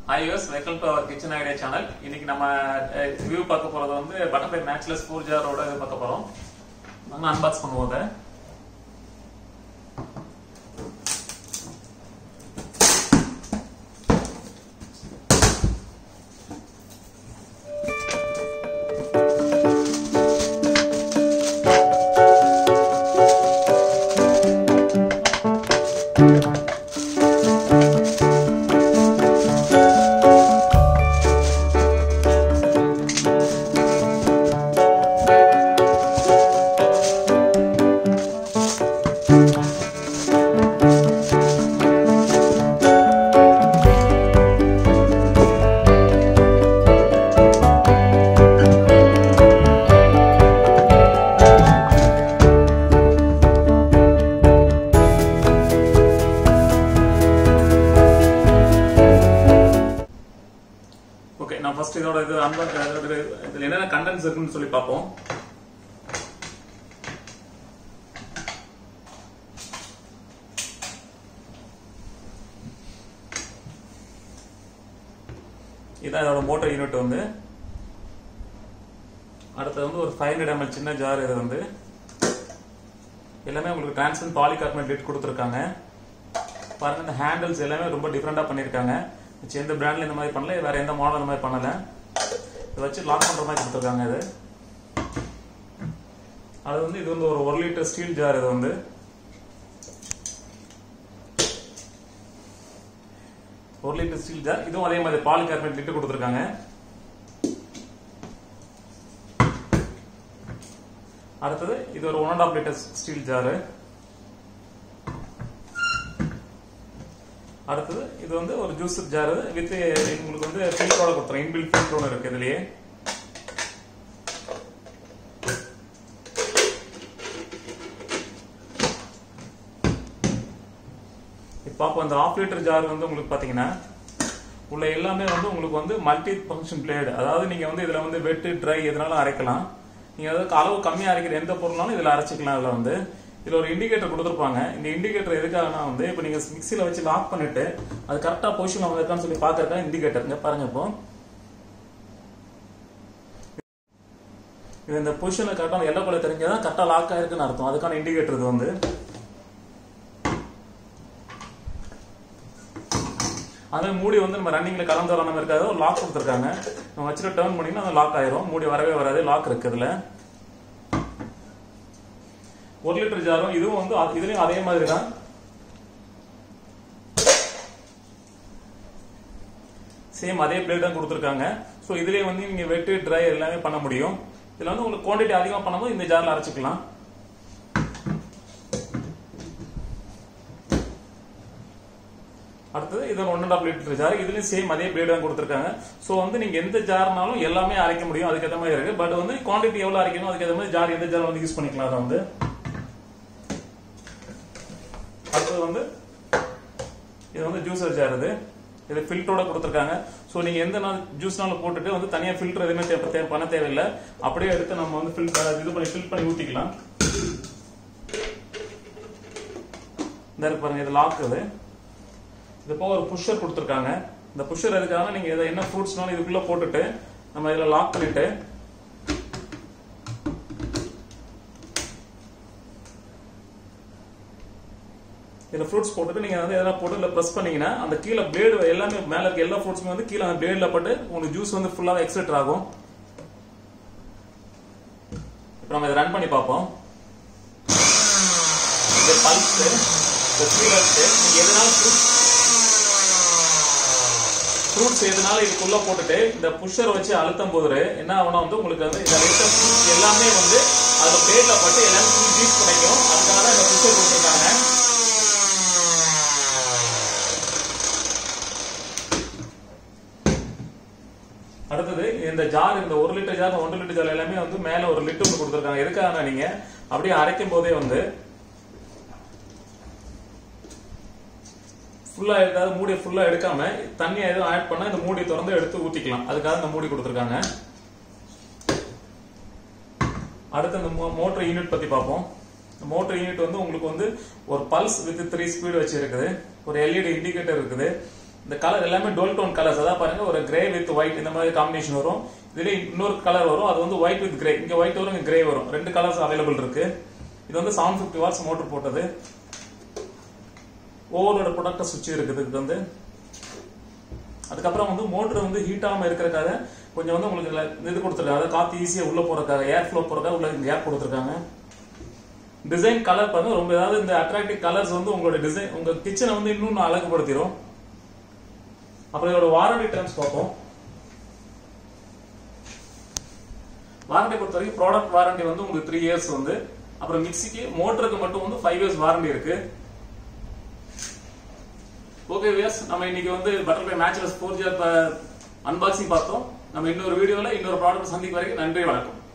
Hi viewers, welcome to our Kitchen Idea channel. இன்னைக்கு நம்ம review பார்க்க போறது வந்து Butterfly Matchless 4 jar ஓட இது பார்க்க போறோம். நம்ம அன்பாக்ஸ் பண்ணுவோம் அத. Okay, now first இதோட இது இதுல என்னென்ன கண்டென்ட்ஸ் இருக்குன்னு சொல்லி பாப்போம். இதான் இதோட மோட்டார் யூனிட் வந்து. அடுத்து வந்து ஒரு 500 ml சின்ன ஜார். இது வந்து எல்லாமே உங்களுக்கு டிரான்ஸ்பரண்ட் பாலிகார்பனேட் லிட் கொடுத்துருக்காங்க. பாருங்க, இந்த ஹேண்டில்ஸ் எல்லாமே ரொம்ப டிஃபரெண்டா பண்ணிருக்காங்க. எந்த பிராண்ட்ல இந்த மாதிரி பண்ணல, வேற எந்த மாடல் இந்த மாதிரி பண்ணல. இதை வச்சு லாக் பண்ற மாதிரி கொடுத்துருக்காங்க. இது அது வந்து இது வந்து ஒரு 1 லிட்டர் ஸ்டீல் ஜார். இது வந்து 1 லிட்டர் ஸ்டீல் ஜார். இதுவும் அதே மாதிரி பாலிகார்பனேட் லிட் கொடுத்துருக்காங்க. அடுத்தது இது ஒரு 1.5 லிட்டர் ஸ்டீல் ஜாரு. அடுத்தது இது வந்து ஒரு ஜூஸ் ஜார் வித் உங்களுக்கு வந்து ஃபில்டரோட கொடுத்துறோம். இன்பில்ட் ஃபில்டரோட இருக்கு இதுலயே. இப்போ அந்த 1/2 லிட்டர் ஜார் வந்து உங்களுக்கு பாத்தீங்கன்னா உள்ள எல்லாமே வந்து உங்களுக்கு வந்து மல்டி ஃபங்க்ஷன் பிளேடு. அதாவது நீங்க வந்து இதுல வந்து வெட் ட்ரை எதனாலும் அரைக்கலாம். நீங்க அதுக்கு அளவு கம்மியா அரைக்கிற எந்த பொருளாலும் இதுல அரைச்சிக்கலாம். இதுல வந்து இதுல ஒரு இண்டிகேட்டர் கொடுத்துருப்பாங்க. இந்த இண்டிகேட்டர் எதுக்காகனா வந்து இப்ப நீங்க மிக்ஸில வச்சு லாக் பண்ணிட்டு அது கரெக்டா பொசிஷன் வந்திருக்கான்னு சொல்லி பாக்குறதுக்காக இண்டிகேட்டர் பாருங்க. இப்போ இது இந்த பொசிஷன்ல கரெக்டான எல்லோ கலர் தெரிஞ்சாதான் கரெக்டா லாக் ஆயிருக்குன்னு அர்த்தம். அதுக்கான இண்டிகேட்டர் இது வந்து. அதே மூடி வந்து நம்ம ரன்னிங்ல கலந்து வர நம்ம இருக்காது, ஒரு லாக் கொடுத்துருக்காங்க. நம்ம வச்சுட்டு டர்ன் பண்ணீங்கன்னா அது லாக் ஆயிரும். மூடி வரவே வராது, லாக் இருக்கு இதுல. 1 லிட்டர் ஜாரும் இதுவும் வந்து இதுலயும் அதே மாதிரி தான். சேம் அதே பிளேட் தான் கொடுத்துருக்காங்க. சோ இதுலயே வந்து நீங்க வெட் ட்ரை எல்லாமே பண்ண முடியும். இதுல வந்து உங்களுக்கு குவாண்டிட்டி அதிகமா பண்ணும்போது இந்த ஜார்ல அரைச்சிக்கலாம். அடுத்தது இது 1.5 லிட்டர் ஜார். இதுலயும் சேம் அதே பிளேட் தான் கொடுத்துருக்காங்க. சோ வந்து நீங்க எந்த ஜார்னாலும் எல்லாமே அரைக்க முடியும். அதுக்கேற்ற மாதிரி இருக்கு. பட் வந்து குவாண்டிட்டி எவ்வளவு அரைக்கணும் அதுக்கேற்ற மாதிரி ஜார் எந்த ஜார் வந்து யூஸ் பண்ணிக்கலாம். அதை வந்து அடுத்தது வந்து இது வந்து ஜூஸர் ஜார். இது ஃபில்டரோட கொடுத்துருக்காங்க. ஸோ நீங்க எந்த நாள் ஜூஸ்னாலும் போட்டுட்டு வந்து தனியா ஃபில்டர் எதுவுமே பண்ண தேவையில்லை. அப்படியே எடுத்து நம்ம வந்து ஃபில் பண்ணி ஊத்திக்கலாம். இந்த இருக்கு பாருங்க, இது லாக். இது போக ஒரு புஷர் கொடுத்துருக்காங்க. இந்த புஷர் எதுக்காக நீங்க என்ன ஃப்ரூட்ஸ்னாலும் இதுக்குள்ள போட்டுட்டு நம்ம இதுல லாக் பண்ணிட்டு இதுல ஃப்ரூட்ஸ் போட்டுட்டு நீங்க வந்து எதனா போட்டு இல்ல பிரஸ் பண்ணீங்கன்னா அந்த கீழே பிளேடு எல்லாமே மேல இருக்க எல்லா ஃப்ரூட்ஸுமே வந்து கீழே அந்த பிளேட்ல பட்டு உங்களுக்கு ஜூஸ் வந்து ஃபுல்லாவே எக்ஸ்ட்ரா ஆகும். இப்போ நம்ம இதை ரன் பண்ணி பார்ப்போம். இந்த பல்ஸ் நீங்க எதனாலும் ஃப்ரூட்ஸ் எதனால இதுக்குள்ள போட்டுட்டு இந்த புஷர் வச்சு அழுத்தம் போது என்ன ஆகும்னா வந்து உங்களுக்கு வந்து இந்த ஃப்ரூட்ஸ் எல்லாமே வந்து அதுல பிளேட்ல பட்டு எல்லாமே ஜூஸ் பண்ணிக்கும். அதுக்காக தான் இந்த புஷர் கொடுத்துருக்காங்க. அடுத்தது இந்த ஜார், இந்த 1 லிட்டர் ஜார் 1 லிட்டர் ஜார் எல்லாமே வந்து மேல ஒரு லிட் ஒன்று கொடுத்துருக்காங்க. எதுக்காக நீங்க அப்படியே அரைக்கும் போதே வந்து ஃபுல்லா ஏதாவது மூடியை ஃபுல்லா எடுக்காம தண்ணி எதுவும் ஆட் பண்ணா இந்த மூடி திறந்து எடுத்து ஊத்திக்கலாம். அதுக்காக இந்த மூடி கொடுத்துருக்காங்க. அடுத்து இந்த மோட்டர் யூனிட் பத்தி பார்ப்போம். மோட்டர் யூனிட் வந்து உங்களுக்கு வந்து ஒரு பல்ஸ் வித் 3 ஸ்பீட் வச்சு இருக்குது. ஒரு எல்இடி இண்டிகேட்டர் இருக்குது. இந்த கலர் எல்லாமே டோல் டோன் கலர்ஸ். அதான் பாருங்க, ஒரு கிரே வித் ஒயிட் இந்த மாதிரி காம்பினேஷன் வரும். இதுல இன்னொரு கலர் வரும், அது வந்து ஒயிட் வித் கிரே. இங்க ஒயிட் வரும், இங்க கிரே வரும். 2 கலர்ஸ் அவைலபிள் இருக்கு. இது வந்து 750 வாட்ஸ் மோட்டர் போட்டது. ஓவரோட ப்ரொடக்டர் சுவிட்ச் இருக்குது இதுக்கு வந்து. அதுக்கப்புறம் வந்து மோட்டர் வந்து ஹீட் ஆகாம இருக்கிறதுக்காக கொஞ்சம் வந்து உங்களுக்கு இது கொடுத்துருக்காங்க, அதாவது காத்து ஈஸியா உள்ள போறதுக்காக, ஏர் ஃப்ளோ போறதுக்காக உள்ள கேப் கொடுத்துருக்காங்க. டிசைன் கலர் பாருங்க, ரொம்ப ஏதாவது இந்த அட்ராக்டிவ் கலர்ஸ் வந்து உங்களோட டிசைன் உங்க கிச்சனை வந்து இன்னும் அழகுபடுத்திடும். அப்புறம் இதோட வாரண்டி டர்ம்ஸ் பார்ப்போம். வாரண்டி பொறுத்த வரைக்கும் ப்ராடக்ட் வாரண்டி வந்து உங்களுக்கு 3 இயர்ஸ் வந்து. அப்புறம் மிக்சிக்கு மோட்டருக்கு மட்டும் வந்து 5 இயர்ஸ் வாரண்டி இருக்கு. ஓகே வியர்ஸ், நம்ம இன்னைக்கு வந்து பட்டர்ஃப்ளை மேட்ச்லெஸ் 4G அன்பாக்சிங் பார்த்தோம். நம்ம இன்னொரு வீடியோல இன்னொரு ப்ராடக்ட் சந்திக்கும் வரைக்கும் நன்றி, வணக்கம்.